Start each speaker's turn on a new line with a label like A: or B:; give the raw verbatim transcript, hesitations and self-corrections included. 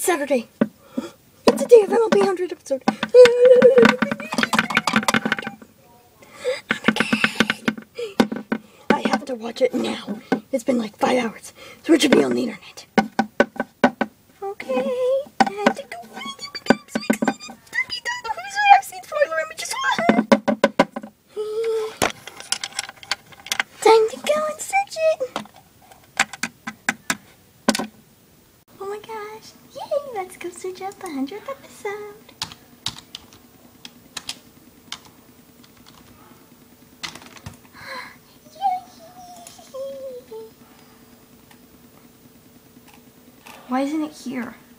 A: It's Saturday. It's a day of M L B one hundred episode. I'm a kid. I have to watch it now. It's been like five hours, so it should be on the internet. Okay, time to go. I've seen spoiler images. Time to go and search it. Oh my gosh. Yay, let's go search up the hundredth episode. Why isn't it here?